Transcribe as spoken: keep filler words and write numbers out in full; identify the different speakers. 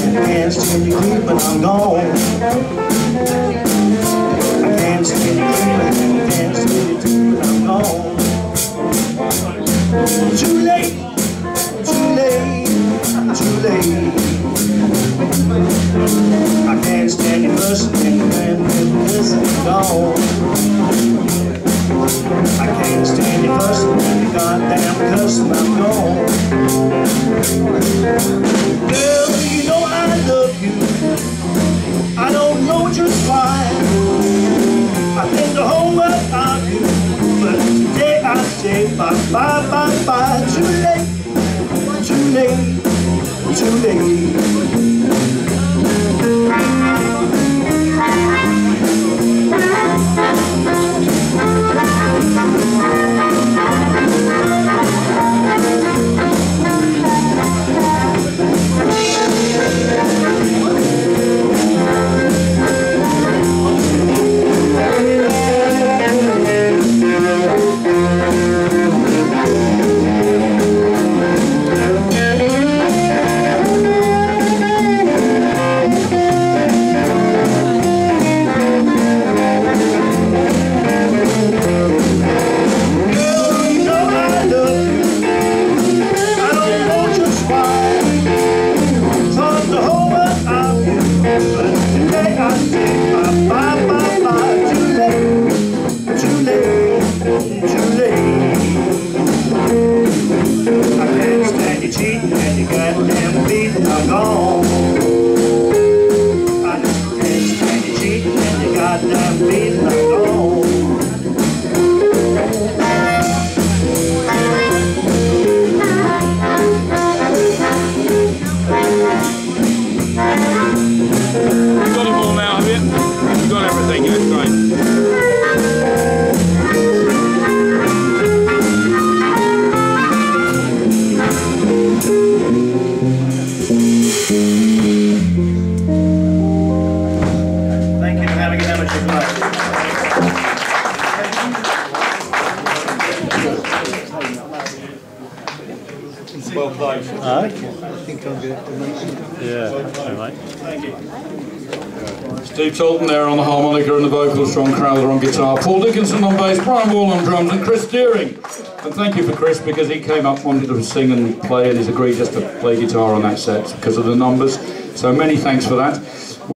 Speaker 1: and I can't stand you creeping, I'm gone. I can't stand you creeping, and I can't stand you creeping, I'm gone. Too late, too late, too late. I can't stand you fussing and you can't listen, I'm gone. I can't stand you fussing and you goddamn cussing, I'm gone. Girl, you know I love you. I don't know just why. I think the whole world of you, but today I say bye, bye, bye, bye. Too late, too late, too late.
Speaker 2: Well played.
Speaker 3: Uh, I think I'm going to make it. Yeah, all right.
Speaker 2: Thank you. Steve Tolton there on the harmonica and the vocals, John Crowther on guitar, Paul Dickinson on bass, Bryan Wall on drums, and Chris Deering. And thank you for Chris, because he came up, wanted to sing and play, and he's agreed just to play guitar on that set because of the numbers. So many thanks for that.